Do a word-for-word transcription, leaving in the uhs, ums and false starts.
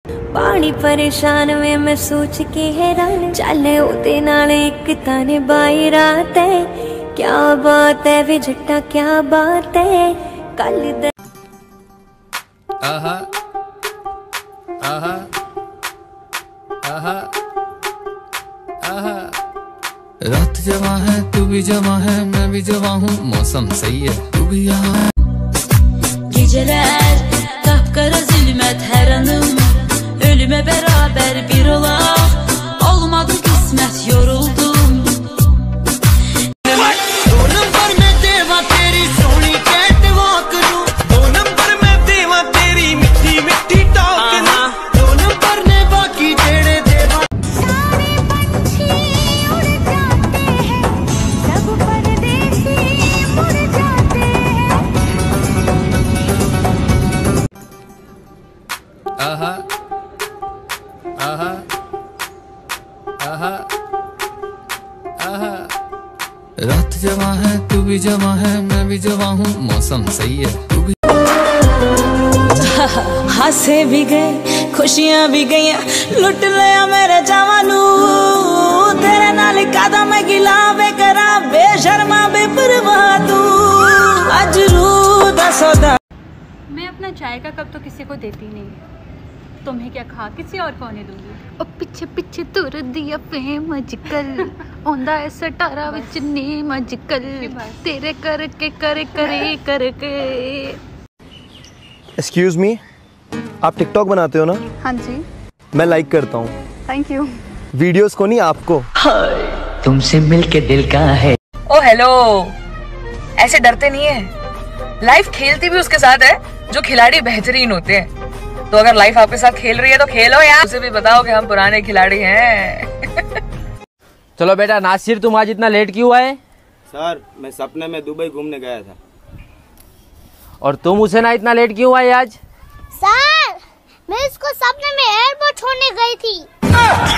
पानी परेशान में मैं सोच के हैरान चले उते नाले एक ताने बाई रात है। क्या बात है वे जट्टा क्या बात है कल द... आहा आहा आहा आहा रात जवा है तू भी जवा है मैं भी जवा हूँ mevsim सही है तू भी यहाँ। Geceler kapkara zulmet her anım ölüme beraber bir olak olmadı kısmet yoruldum. आहा आहा आहा आहा रात जवा है तू भी जवा है मैं भी जवा हूँ मौसम सही है तू भी। हंसे भी गए खुशियां भी गई लुट लिया मेरे जवानू तेरे नाल कादा मैं गिलावे करा बेशर्मा बेपरवाह तू अजरू दा सौदा। मैं अपना चाय का कप तो किसी को देती नहीं, तुम्हें क्या खा किसी और को नहीं दूंगी। ओ पिछे पिछे तुर दिया फेम अजकल ओंदा है सटारा विच नेम अजकल तेरे करके करे करे करके। एक्सक्यूज मी, आप टिकटॉक बनाते हो ना? हाँ जी। मैं लाइक करता हूँ। Thank you. वीडियोस को नहीं आपको। तुमसे मिलके दिल का है। ओ हेलो, ऐसे डरते नहीं है, लाइफ खेलती भी उसके साथ है जो खिलाड़ी बेहतरीन होते हैं। तो अगर लाइफ आपके साथ खेल रही है तो खेलो यार, उसे भी बताओ कि हम पुराने खिलाड़ी हैं। चलो बेटा नासिर, तुम आज इतना लेट क्यों आए? सर मैं सपने में दुबई घूमने गया था। और तुम उसे ना इतना लेट क्यों आए आज? सर मैं इसको सपने में एयरपोर्ट छोड़ने गई थी।